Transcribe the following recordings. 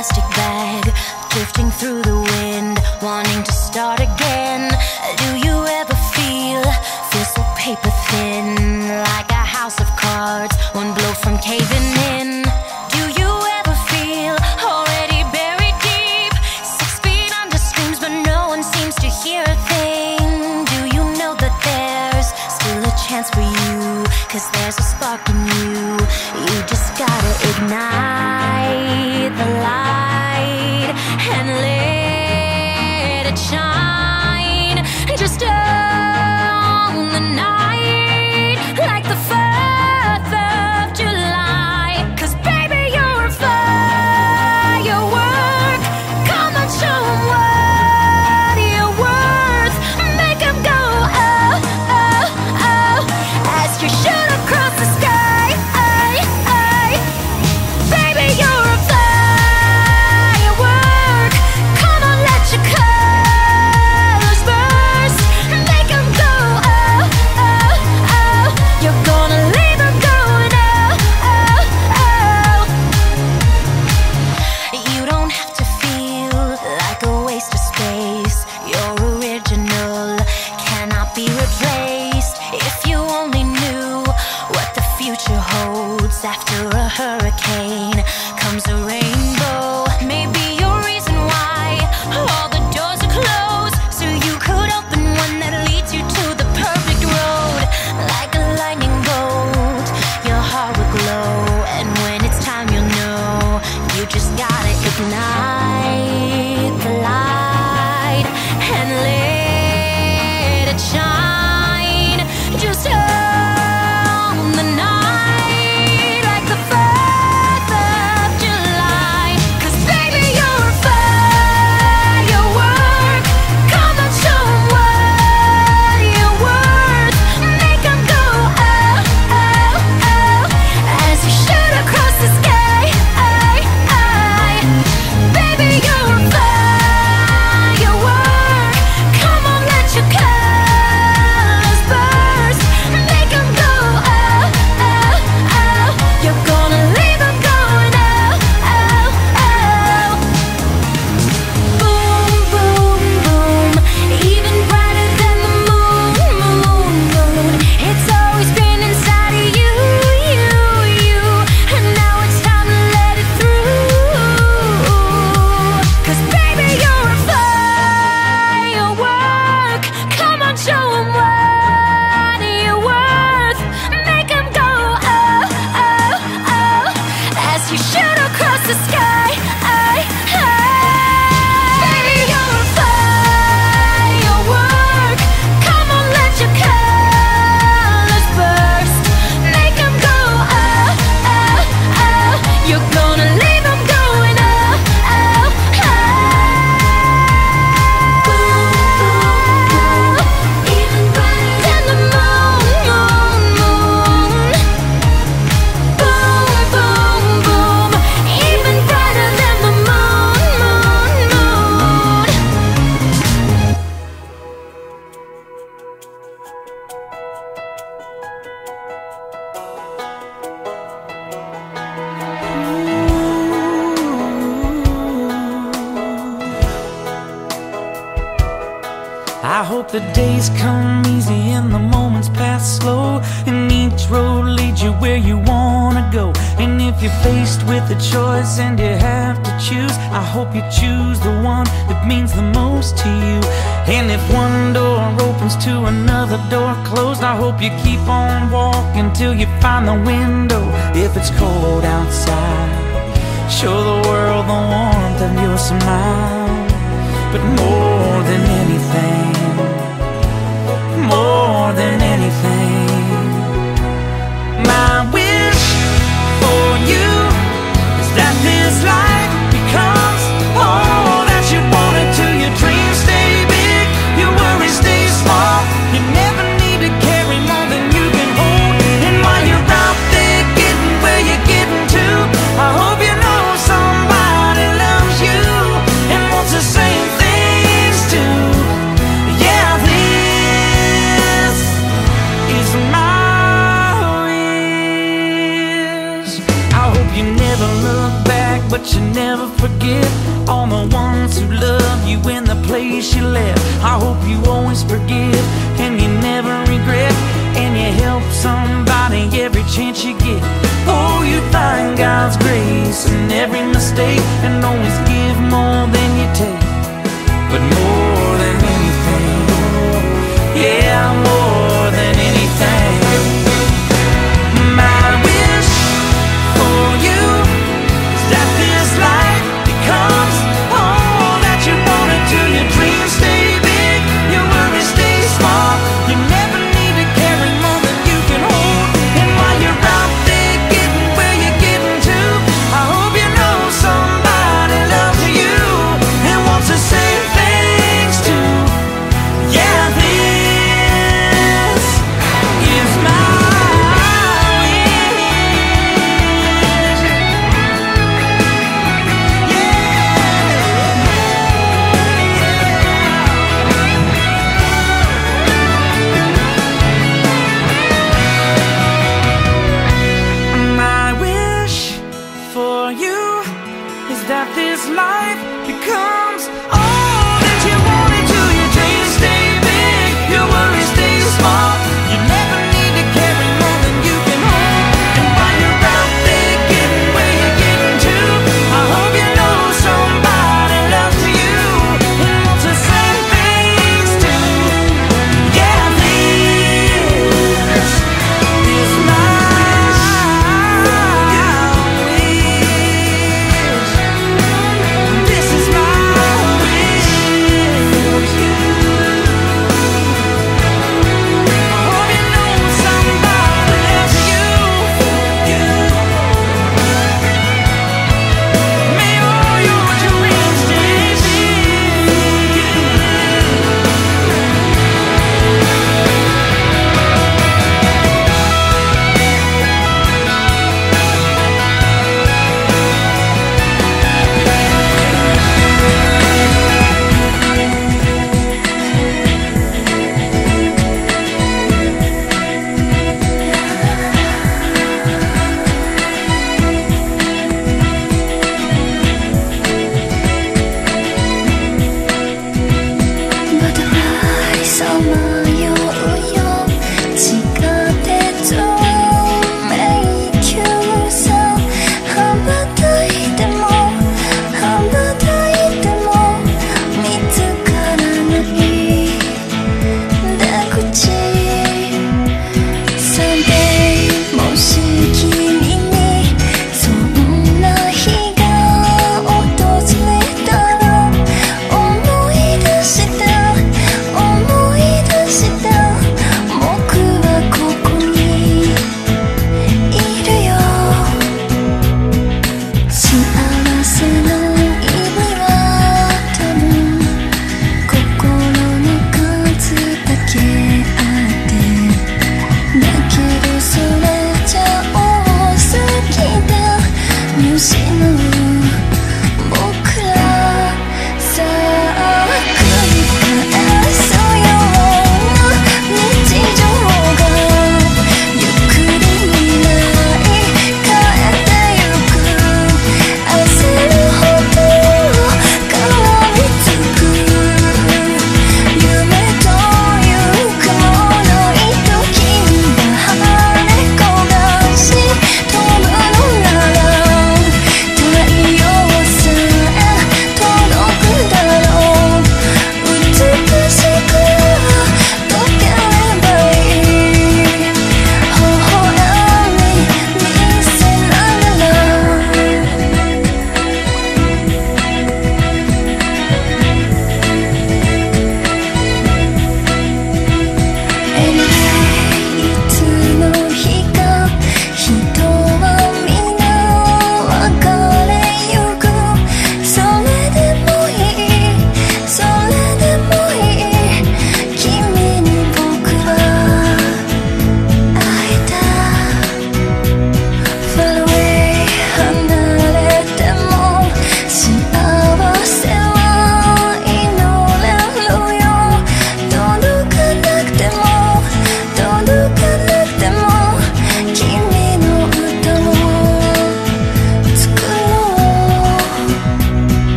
plastic bag, drifting through the wind, wanting to start again. Do you ever feel so paper thin, like a house of cards, one blow from caving in? Do you ever feel already buried deep, 6 feet under screams, but no one seems to hear a thing? Do you know that there's still a chance for you, 'cause there's a spark in you? You just gotta ignite the light and let it shine. Just on the night, like the 4th of July. 'Cause baby, you're a firework. Come on, show 'em what you're worth. Make 'em go oh, oh, oh, as you shoot across the sky. Baby, you're a firework. Come on, let your colors burst. Make 'em go oh, oh, oh. You're gonna leave 'em going oh, oh, oh. You don't have to feel like a waste of space. You're original, cannot be replaced. If you only knew what the future holds. After a hurricane comes a rainbow. Maybe your reason why all the doors are closed, so you could open one that leads you to the perfect road. Like a lightning bolt, your heart will glow, and when it's time you'll know. You just gotta ignite the light and let it shine. Just on the night, like the 4th of July. 'Cause baby, you're a firework. Come on, show 'em what you're worth. Make 'em go oh, oh, oh, as you shoot across the sky. Baby, you're a firework. Come on, let your colors burst. Make 'em go oh, oh, oh. You're gonna leave 'em going oh, oh, oh. Boom, boom, boom, even brighter than the moon, moon, moon. It's always been inside of you, you, you, and now it's time to let it through. 'Cause baby, you're a firework. Come on, show 'em what you're worth. Make 'em go oh, oh, oh, as you shoot across the sky. Baby, you're a firework. Come on, let your colors burst. Make 'em go oh, oh, oh. You're gonna leave 'em going oh, oh, oh. Boom, boom, boom, even brighter than the moon, moon, moon. Boom, boom, boom, even brighter than the moon, moon, moon. I hope the days come easy and the moments pass slow, and each road leads you where you wanna go. And if you're faced with a choice and you have to choose, I hope you choose the one that means the most to you. And if one door opens to another door closed, I hope you keep on walking till you find the window. If it's cold outside, show the world the warmth of your smile. But more than anything, more than anything, my wish for you is that this life becomes all that you want it to. Your dreams stay big, your worries stay small. You never need to carry more than you can hold. And while you're out there getting where you're getting to, I hope you know somebody loves you and wants the same things too. but you never forget all the ones who love you in the place you left. I hope you always forgive and you never regret, and you help somebody every chance you get. Oh, you find God's grace in every mistake, and always give more than you take. But more than anything, yeah, more than anything, my wish for you is that this life becomes all that you wanted to. Your dreams stay big, your worries stay small. You never need to carry more than you can hold. And while you're out there getting where you're getting to, I hope you know somebody loves you and wants to say thanks to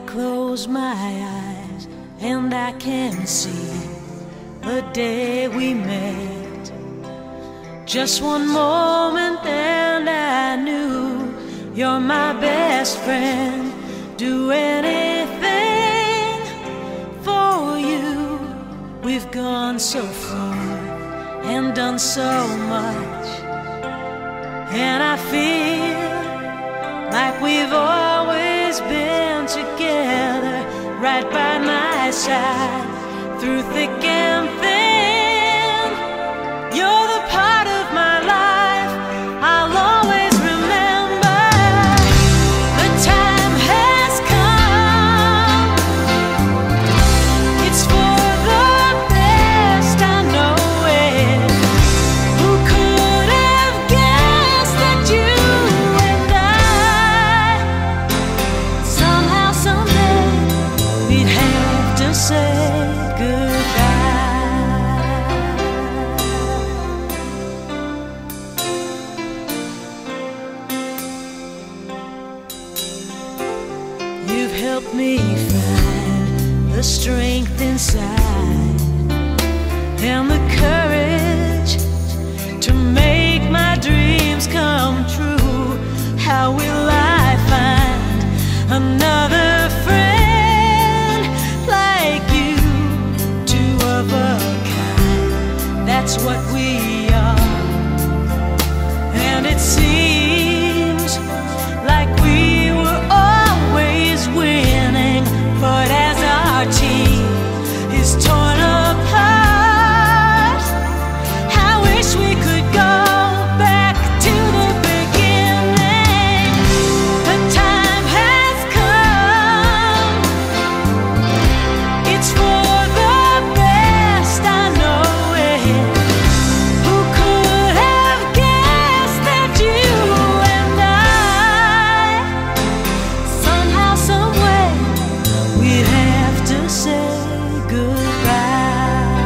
close my eyes and I can see the day we met. Just one moment and I knew you're my best friend. Do anything for you. We've gone so far and done so much, and I feel like we've always been together, right by my side, through thick and thin. You're the part of my life I'll always remember. The time has come. It's for the best, I know it. Who could have guessed that you and I, somehow, someday, we'd have to say goodbye. You've helped me find the strength inside and the courage to make my dreams come true. How will I find another friend like you? Two of a kind, that's what we are. And it seems like we were always winning, but as our team is torn apart, I wish we could go back to the beginning. The time has come. It's for the best, I know it. Who could have guessed that you and I, somehow, someway, we'd have to say goodbye.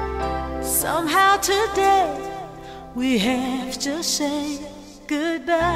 Somehow today we have to say goodbye.